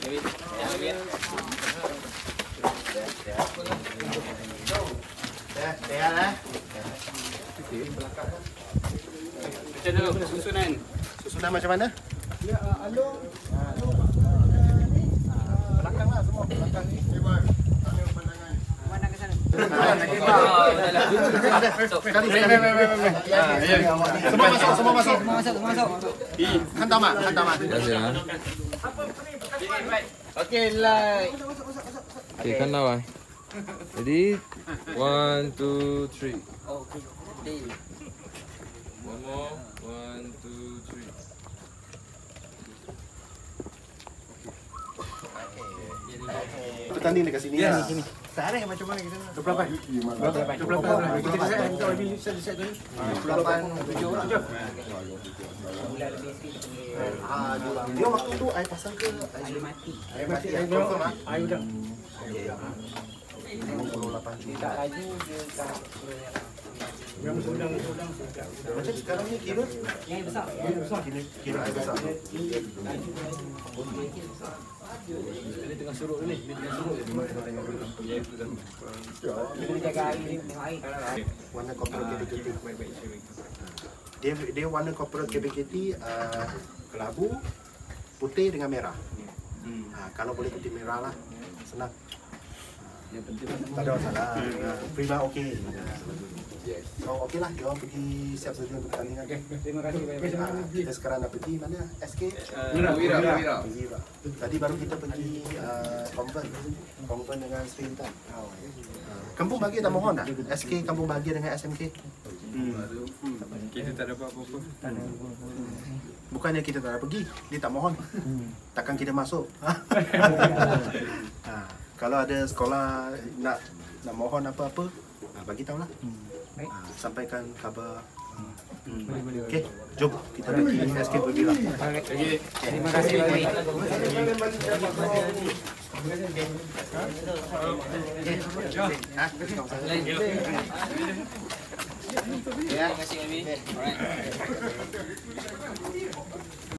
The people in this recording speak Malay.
Macam mana susunan? Susunan macam mana? Ya, alung. Belakang lah semua. Belakang ni. Ambil pandangan. Mana ke sana? Semua masuk. Masuk. Hantar mak. Okey, like. Okay, kan lawan. Ready? 1, 2, 3. Okay. One more. 1, 2, 3. Bertanding dekat sini lah. Tarikh macam mana kita? 28. Kita decide untuk lebih decide tu. 7 orang je. Dia waktu tu air pasang ke air mati? Air mati. Confirm ah? Air udang. Okey. 58 juta. Yang udang. Macam sekarang ni kira Yang besar. kira air besar. Dia tengah surut ni. Kita jaga air ni, tengok air. Warna corporate KBKT. Dia warna corporate KBKT kelabu putih dengan merah. Kalau boleh putih merah lah. Senang. Tak ada masalah. Prima okey. So okey lah, kita pergi siap sedia untuk pertandingan. Terima kasih banyak. Kita sekarang nak pergi mana? SK? Wira. Tadi baru kita pergi convent dengan Sri Intan. Kampung Bahagia tak mohon tak? SK Kampung Bahagia dengan SMK? Kita tak dapat apa-apa. Bukannya kita tak nak pergi, dia tak mohon. Takkan kita masuk. Kalau ada sekolah nak mohon apa-apa, bagi tahulah. Sampaikan khabar. Okey, jom kita pergi SK Berbila. Terima kasih banyak. Terima kasih Abi. Alright.